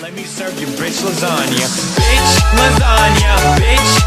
Let me serve you bitch lasagna. Bitch lasagna, bitch